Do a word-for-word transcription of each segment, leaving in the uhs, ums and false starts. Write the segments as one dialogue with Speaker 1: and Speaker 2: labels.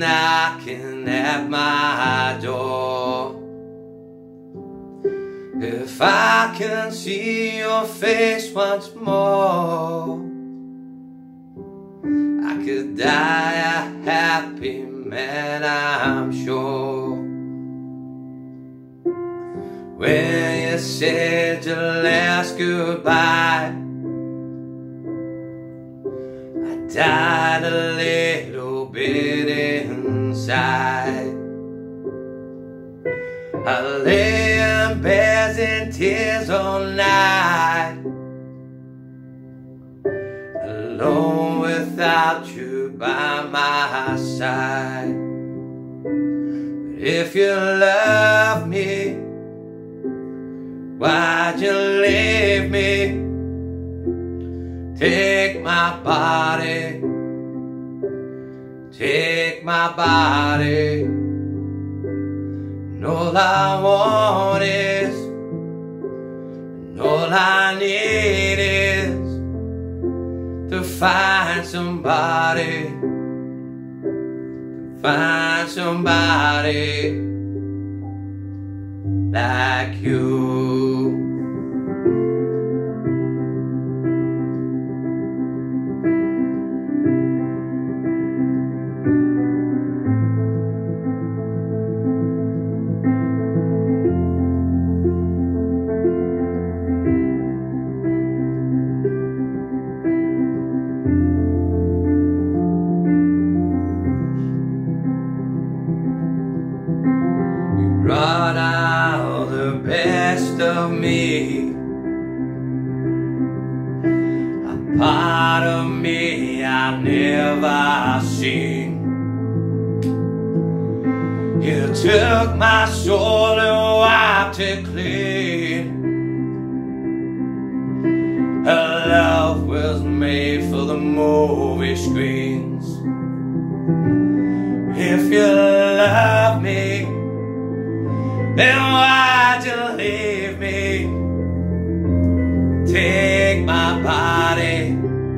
Speaker 1: knocking at my door. If I can see your face once more, I could die a happy man, I'm sure. When you said your last goodbye, I died a little bit inside. I lay in bed in tears all night, alone without you by my side. But if you love me, why'd you leave me? Take my body, take my body. And all I want is, and all I need is to find somebody, to find somebody like you. Brought out the best of me, a part of me I never seen. You took my soul and wiped it clean. Her love was made for the movie screens. If you love me, then why'd you leave me? Take my body,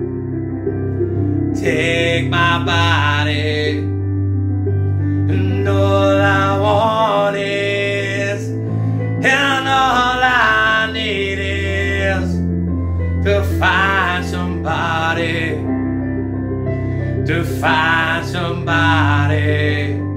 Speaker 1: take my body. And all I want is, and all I need is to find somebody, to find somebody